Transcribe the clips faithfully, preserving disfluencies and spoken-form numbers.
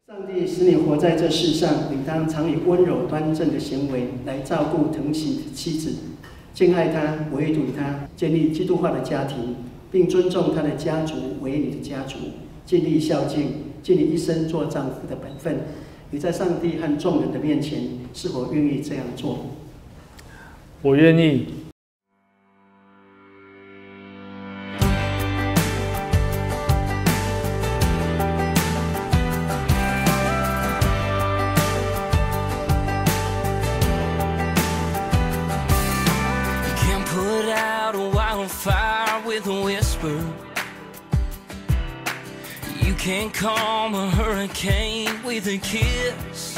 上帝使你活在这世上，你当常以温柔端正的行为来照顾疼惜的妻子，敬爱她，维护她，建立基督化的家庭，并尊重她的家族为你的家族，尽力孝敬，尽你一生做丈夫的本分。你在上帝和众人的面前，是否愿意这样做？ 我愿意。 Fire with a whisper. You can't calm a hurricane with a kiss.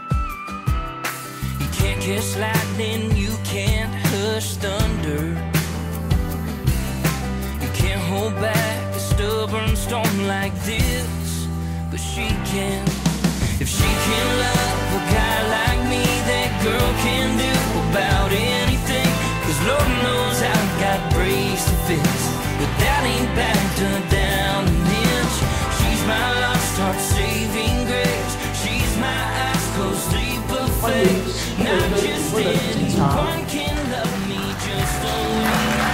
You can't kiss lightning, you can't hush thunder. You can't hold back a stubborn storm like this, but she can. If she can love a guy like me, that girl can do about anything. 'Cause Lord knows I've got brace to fix, but that ain't backed her down an inch. She's my lost heart saving grace. She's my eyes closed sleeper face. Not just anyone can love me, just only.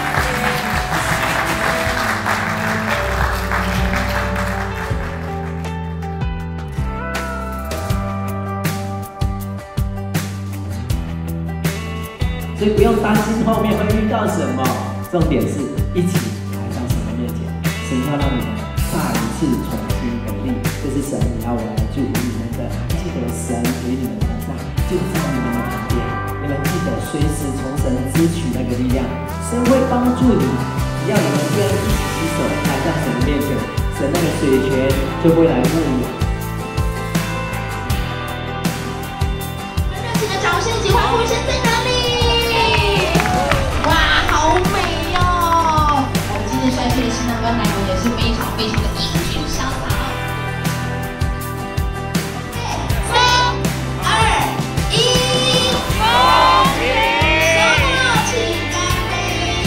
所以不用担心后面会遇到什么，重点是一起来到神的面前，神要让你们再一次重新得力，这是神你要我来祝福你们的。记得神与你们同在，就在你们的旁边，你们记得随时从神支取那个力量，神会帮助你，只要你们这样一起洗手来到神的面前，神那个水泉就会来牧养。 热情的掌声以及欢呼声在哪里？ 帅气的新郎跟奶油也是非常非常的英俊潇洒。三、二、一，恭喜！收到，请干杯。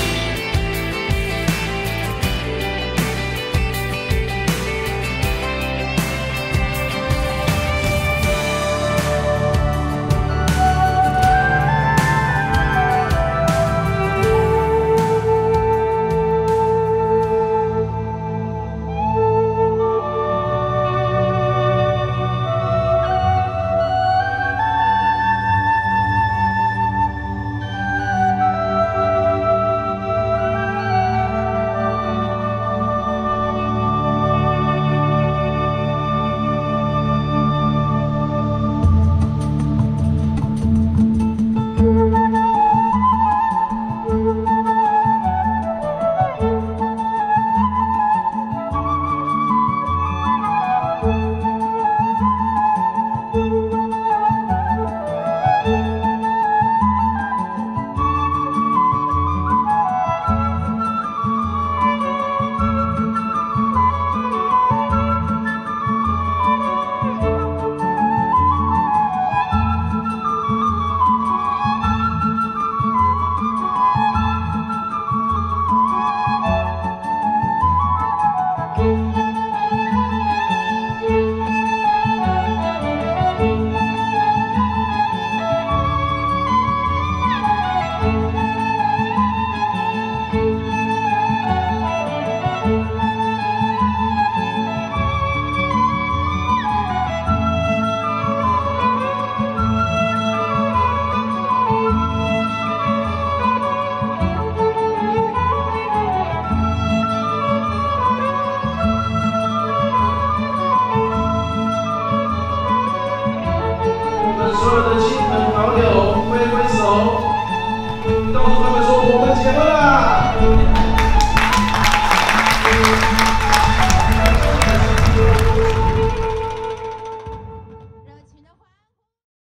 所有的亲朋好友挥挥手，告诉他们说我们结婚啦！